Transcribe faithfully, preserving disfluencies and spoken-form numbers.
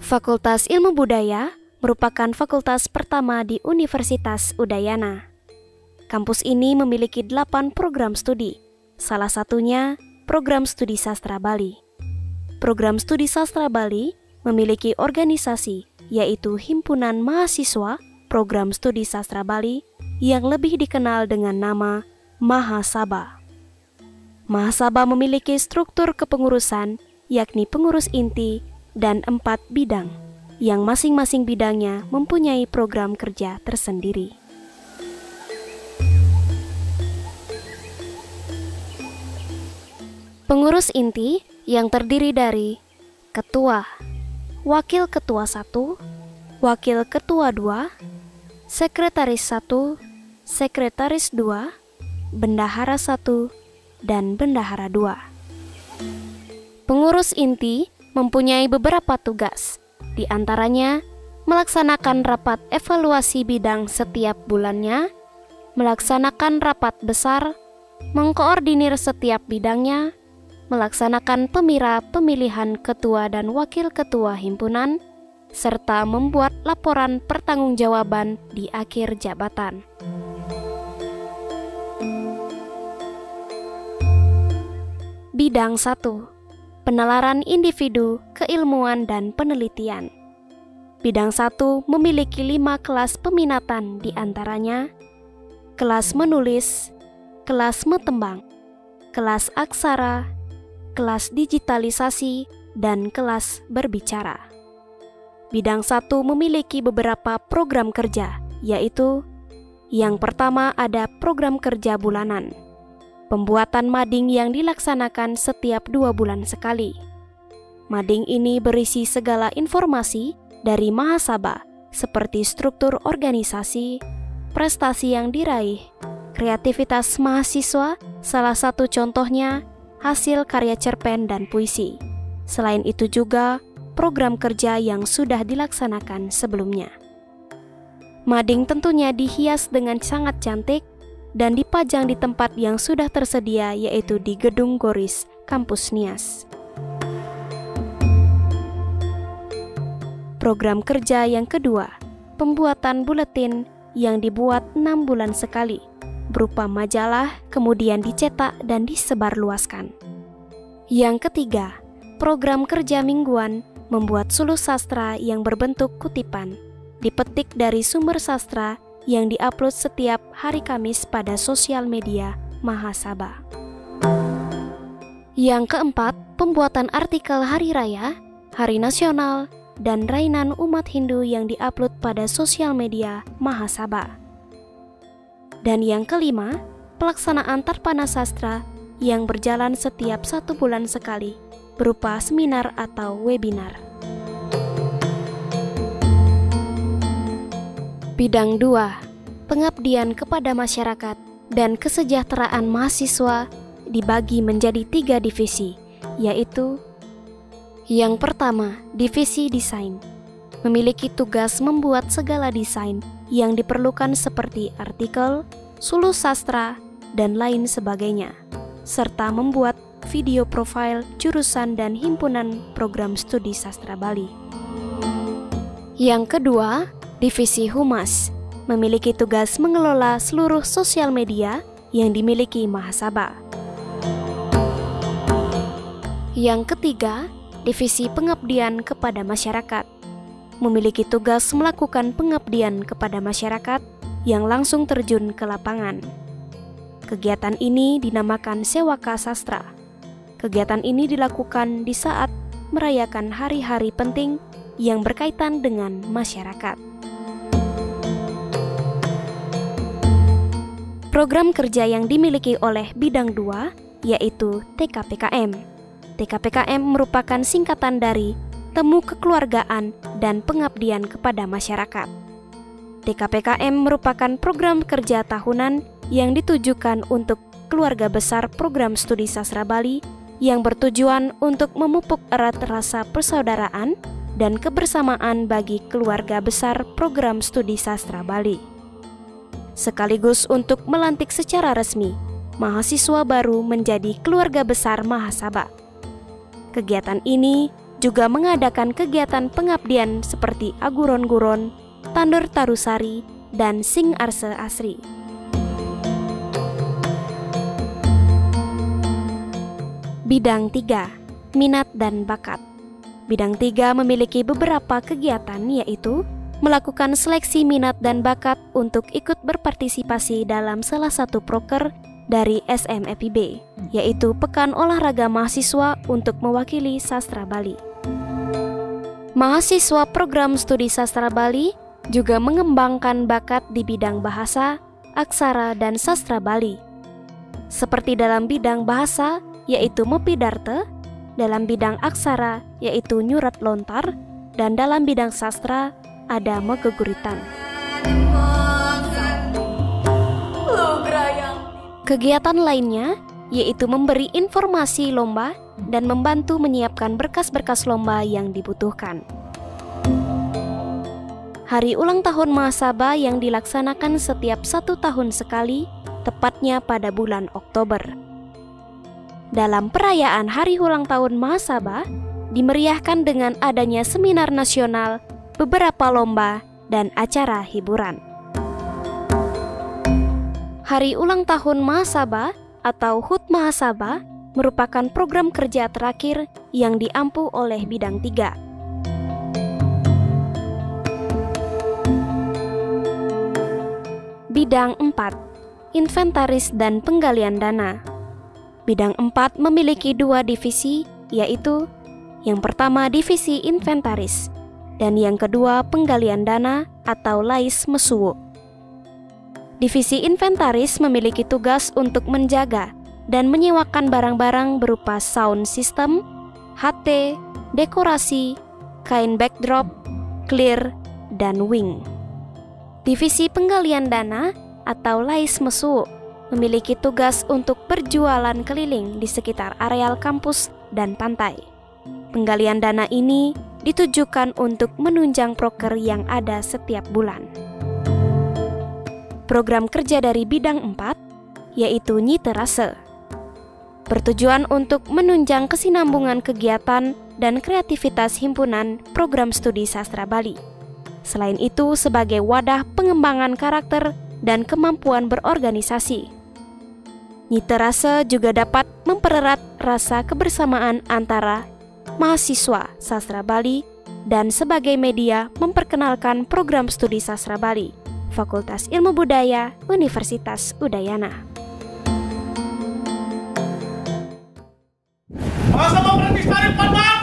Fakultas Ilmu Budaya merupakan fakultas pertama di Universitas Udayana. Kampus ini memiliki delapan program studi, salah satunya program studi sastra Bali. Program studi sastra Bali memiliki organisasi, yaitu Himpunan Mahasiswa Program Studi Sastra Bali yang lebih dikenal dengan nama Mahasaba. Mahasaba memiliki struktur kepengurusan, yakni pengurus inti dan empat bidang, yang masing-masing bidangnya mempunyai program kerja tersendiri. Pengurus inti yang terdiri dari Ketua, Wakil Ketua satu, Wakil Ketua dua, Sekretaris satu, Sekretaris dua, Bendahara satu, dan Bendahara dua. Pengurus inti mempunyai beberapa tugas, di antaranya melaksanakan rapat evaluasi bidang setiap bulannya, melaksanakan rapat besar, mengkoordinir setiap bidangnya, melaksanakan pemira pemilihan ketua dan wakil ketua himpunan, serta membuat laporan pertanggungjawaban di akhir jabatan. Bidang satu. Penalaran individu, keilmuan, dan penelitian. Bidang satu memiliki lima kelas peminatan, di antaranya kelas menulis, kelas metembang, kelas aksara, kelas digitalisasi, dan kelas berbicara. Bidang satu memiliki beberapa program kerja, yaitu yang pertama ada program kerja bulanan. Pembuatan mading yang dilaksanakan setiap dua bulan sekali. Mading ini berisi segala informasi dari Mahasaba, seperti struktur organisasi, prestasi yang diraih, kreativitas mahasiswa, salah satu contohnya hasil karya cerpen dan puisi. Selain itu juga program kerja yang sudah dilaksanakan sebelumnya. Mading tentunya dihias dengan sangat cantik dan dipajang di tempat yang sudah tersedia, yaitu di Gedung Goris, Kampus Nias. Program kerja yang kedua, pembuatan buletin yang dibuat enam bulan sekali, berupa majalah, kemudian dicetak dan disebarluaskan. Yang ketiga, program kerja mingguan, membuat suluh sastra yang berbentuk kutipan, dipetik dari sumber sastra yang diupload setiap hari Kamis pada sosial media Mahasaba. Yang keempat, pembuatan artikel hari raya, hari nasional, dan rainan umat Hindu yang diupload pada sosial media Mahasaba. Dan yang kelima, pelaksanaan Tarpana Sastra yang berjalan setiap satu bulan sekali, berupa seminar atau webinar. Bidang dua, pengabdian kepada masyarakat dan kesejahteraan mahasiswa dibagi menjadi tiga divisi, yaitu yang pertama, divisi desain, memiliki tugas membuat segala desain yang diperlukan seperti artikel, suluh sastra, dan lain sebagainya, serta membuat video profil jurusan dan himpunan program studi sastra Bali. Yang kedua, divisi humas, memiliki tugas mengelola seluruh sosial media yang dimiliki Mahasaba. Yang ketiga, divisi pengabdian kepada masyarakat, memiliki tugas melakukan pengabdian kepada masyarakat yang langsung terjun ke lapangan. Kegiatan ini dinamakan Sewaka Sastra. Kegiatan ini dilakukan di saat merayakan hari-hari penting yang berkaitan dengan masyarakat. Program kerja yang dimiliki oleh bidang dua yaitu T K P K M. T K P K M merupakan singkatan dari Temu Kekeluargaan dan Pengabdian kepada Masyarakat. T K P K M merupakan program kerja tahunan yang ditujukan untuk keluarga besar program studi sastra Bali yang bertujuan untuk memupuk erat rasa persaudaraan dan kebersamaan bagi keluarga besar program studi sastra Bali, sekaligus untuk melantik secara resmi mahasiswa baru menjadi keluarga besar Mahasaba. Kegiatan ini juga mengadakan kegiatan pengabdian seperti Aguron-Guron, Tandur Tarusari, dan Sing Arse Asri. Bidang tiga. Minat dan bakat. Bidang tiga memiliki beberapa kegiatan, yaitu melakukan seleksi minat dan bakat untuk ikut berpartisipasi dalam salah satu proker dari S M E P I B, yaitu Pekan Olahraga Mahasiswa untuk mewakili sastra Bali. Mahasiswa program studi sastra Bali juga mengembangkan bakat di bidang bahasa, aksara, dan sastra Bali. Seperti dalam bidang bahasa, yaitu Mepidarte, dalam bidang aksara, yaitu Nyurat Lontar, dan dalam bidang sastra, ada Megeguritan. Kegiatan lainnya yaitu memberi informasi lomba dan membantu menyiapkan berkas-berkas lomba yang dibutuhkan. Hari ulang tahun Mahasaba yang dilaksanakan setiap satu tahun sekali, tepatnya pada bulan Oktober. Dalam perayaan Hari Ulang Tahun Mahasaba, dimeriahkan dengan adanya seminar nasional, beberapa lomba, dan acara hiburan. Hari Ulang Tahun Mahasaba atau H U T Mahasaba merupakan program kerja terakhir yang diampu oleh Bidang tiga. Bidang empat. Inventaris dan penggalian dana. Bidang empat memiliki dua divisi, yaitu yang pertama divisi inventaris dan yang kedua penggalian dana atau Lais Mesuwo. Divisi inventaris memiliki tugas untuk menjaga dan menyewakan barang-barang berupa sound system, H T, dekorasi, kain backdrop, clear, dan wing. Divisi penggalian dana atau Lais Mesuwo memiliki tugas untuk berjualan keliling di sekitar areal kampus dan pantai. Penggalian dana ini ditujukan untuk menunjang proker yang ada setiap bulan. Program kerja dari bidang empat yaitu Nyiterase, bertujuan untuk menunjang kesinambungan kegiatan dan kreativitas himpunan program studi sastra Bali. Selain itu, sebagai wadah pengembangan karakter dan kemampuan berorganisasi. Nyiterase juga dapat mempererat rasa kebersamaan antara mahasiswa sastra Bali dan sebagai media memperkenalkan program studi sastra Bali, Fakultas Ilmu Budaya, Universitas Udayana. Mahasiswa berhenti tarik